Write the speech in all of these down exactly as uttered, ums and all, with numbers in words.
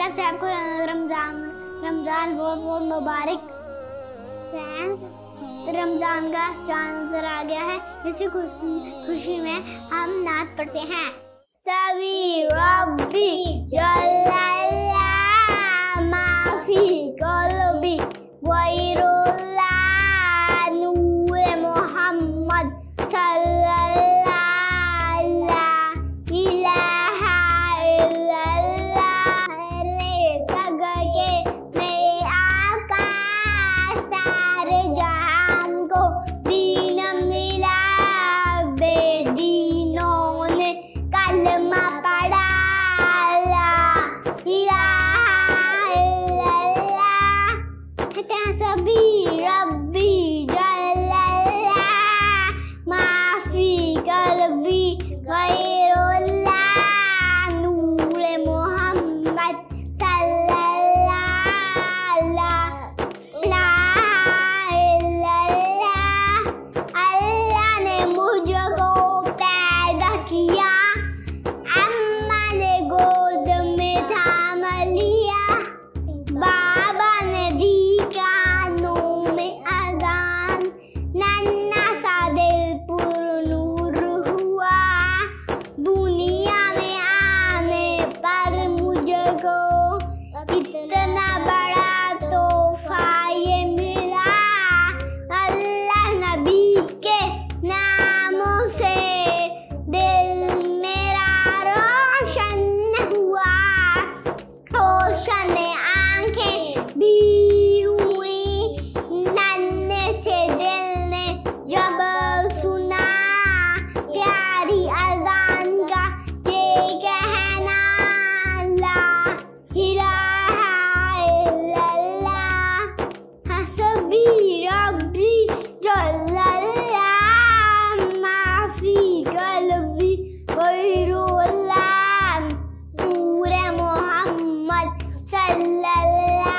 प्यार से आपको रमजान रमजान बहुत बहुत मुबारक। रमजान का चांद नजर आ गया है, इसी खुशी खुशी में हम नात पढ़ते हैं। सभी रब्बी जल्लल्ला माफी कल्बी वैरुल्ला नूर मोहम्मद सल्लल्लाहु इलाहा इल्लल्लाह। रे सगके मेरे आका सारे जहान को दीन मिला, बेदीनों ने कलमा पढ़ा ला इलाहा इल्लल्लाह। कहते हैं सभी रब्बी जल्लल्ला माफी कल्बी गैरुल्लाह नूर मोहम्मद सल्लल्लाहु इलाहा इल्लल्लाह। अल्लाह ने मुझको पैदा किया, अम्मा ने गोद में थाम लिया, बाबा ने दी कानों में अजान, नन्ना सा दिल पुरनूर हुआ, दुनिया में आने पर मुझको इतना बड़ा तोहफा ये मिला। अल्लाह नबी के नामों से दिल मेरा रोशन हुआ, रोशन आंखें भी हुई, नन्हे से दिल ने जब सुना प्यारी अजान का ये कहना ला इलाहा इल्लल्लाह। हसबी रब्बी जल्लल्ला माफी कल्बी गैरुल्लाह नूर मोहम्मद सल्लल्लाहु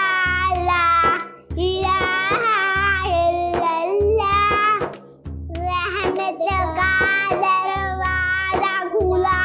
इलाहा इल्लल्लाह। रहमत का दरवाजा खुला,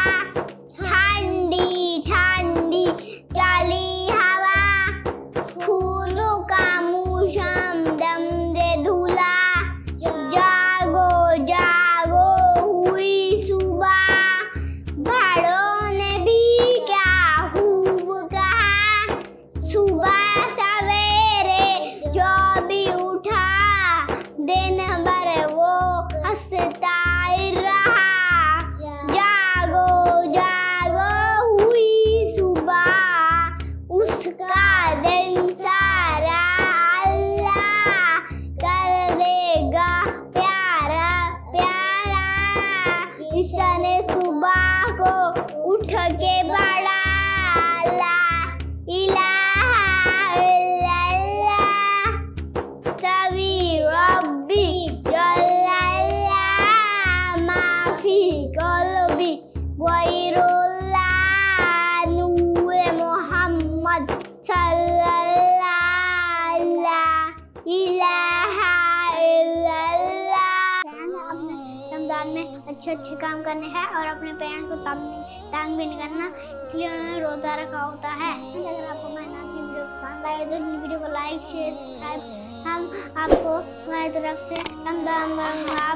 ठंडी ठंडी चली हवा, फूलों का मौसम दम दे धुला, जागो जागो हुई सुबह, बड़ों ने भी क्या खूब कहा, सुबह सवेरे जो भी उठा, दिन भर वो हंसता ही रहा, जागो जागो हुई सुबह, उसका दिन सारा अल्लाह कर देगा प्यारा प्यारा। इसने सुबह को उठ के बड़ा ला इलाहा इल्लल्लाह। सभी रब्बी जल्लल्ला माफी कल्बी गैरुल्लाह नूर मोहम्मद सल्लल्लाहु इलाहा इल्लल्लाह। अपने रमजान में अच्छे अच्छे काम करने हैं और अपने पेरेंट्स को तंग भी नहीं करना, इसलिए उन्होंने रोजा रखा होता है। अगर आपको मेरी वीडियो पसंद आए तो वीडियो को लाइक शेयर सब्सक्राइब। हम आपको हमारी तरफ से रमजान मुबारक।